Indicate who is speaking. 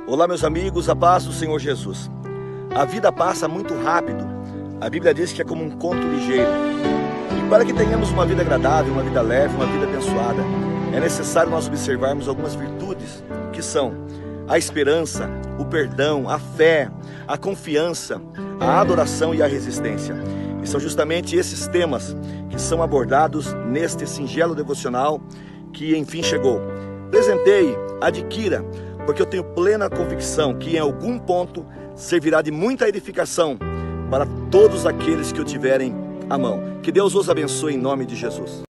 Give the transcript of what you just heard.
Speaker 1: Olá, meus amigos, a paz do Senhor Jesus. A vida passa muito rápido. A Bíblia diz que é como um conto ligeiro. E para que tenhamos uma vida agradável, uma vida leve, uma vida abençoada, é necessário nós observarmos algumas virtudes, que são a esperança, o perdão, a fé, a confiança, a adoração e a resistência. E são justamente esses temas que são abordados neste singelo devocional que enfim chegou. Presenteie, adquira, porque eu tenho plena convicção que em algum ponto servirá de muita edificação para todos aqueles que o tiverem à mão. Que Deus os abençoe em nome de Jesus.